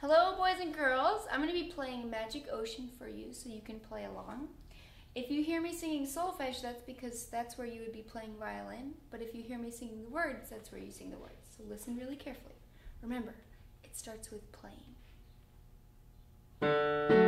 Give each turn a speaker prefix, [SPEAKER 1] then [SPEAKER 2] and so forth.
[SPEAKER 1] Hello boys and girls, I'm going to be playing Magic Ocean for you so you can play along. If you hear me singing solfege, that's because that's where you would be playing violin, but if you hear me singing the words, that's where you sing the words. So listen really carefully. Remember, it starts with playing.